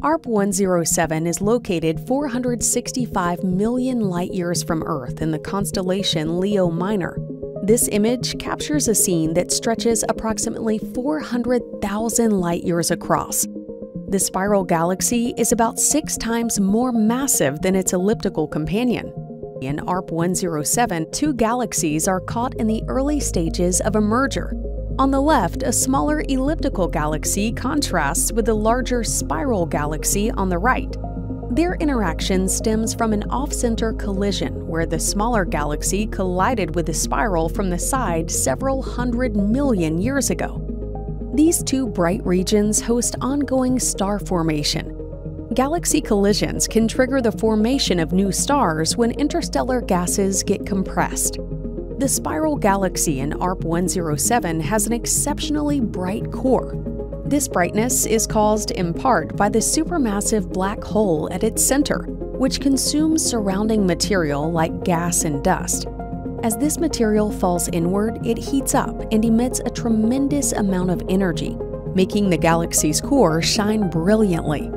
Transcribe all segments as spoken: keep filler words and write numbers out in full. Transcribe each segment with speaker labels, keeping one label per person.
Speaker 1: ARP one oh seven is located four hundred sixty-five million light-years from Earth in the constellation Leo Minor. This image captures a scene that stretches approximately four hundred thousand light-years across. The spiral galaxy is about six times more massive than its elliptical companion. In ARP one oh seven, two galaxies are caught in the early stages of a merger. On the left, a smaller elliptical galaxy contrasts with the larger spiral galaxy on the right. Their interaction stems from an off-center collision where the smaller galaxy collided with the spiral from the side several hundred million years ago. These two bright regions host ongoing star formation. Galaxy collisions can trigger the formation of new stars when interstellar gases get compressed. The spiral galaxy in ARP one oh seven has an exceptionally bright core. This brightness is caused in part by the supermassive black hole at its center, which consumes surrounding material like gas and dust. As this material falls inward, it heats up and emits a tremendous amount of energy, making the galaxy's core shine brilliantly.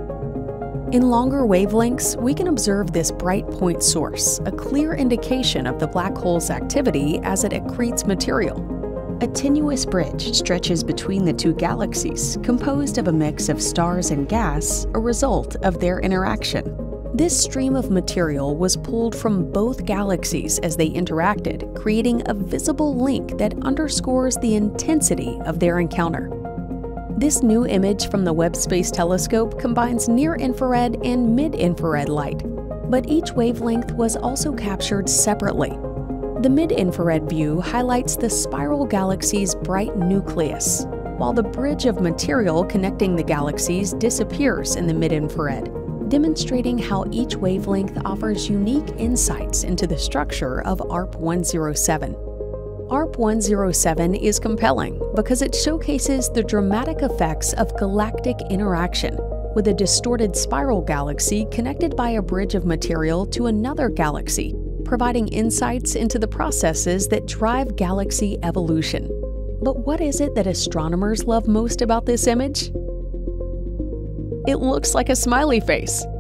Speaker 1: In longer wavelengths, we can observe this bright point source, a clear indication of the black hole's activity as it accretes material. A tenuous bridge stretches between the two galaxies, composed of a mix of stars and gas, a result of their interaction. This stream of material was pulled from both galaxies as they interacted, creating a visible link that underscores the intensity of their encounter. This new image from the Webb Space Telescope combines near-infrared and mid-infrared light, but each wavelength was also captured separately. The mid-infrared view highlights the spiral galaxy's bright nucleus, while the bridge of material connecting the galaxies disappears in the mid-infrared, demonstrating how each wavelength offers unique insights into the structure of ARP one oh seven. ARP one oh seven is compelling because it showcases the dramatic effects of galactic interaction, with a distorted spiral galaxy connected by a bridge of material to another galaxy, providing insights into the processes that drive galaxy evolution. But what is it that astronomers love most about this image? It looks like a smiley face.